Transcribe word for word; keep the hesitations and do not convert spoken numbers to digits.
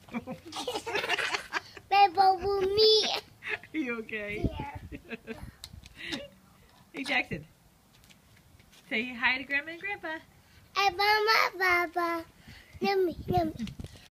Bubble me. Are you okay? Yeah. Hey, Jackson. Say hi to Grandma and Grandpa. Hey, Mama, Papa. Yummy, yummy.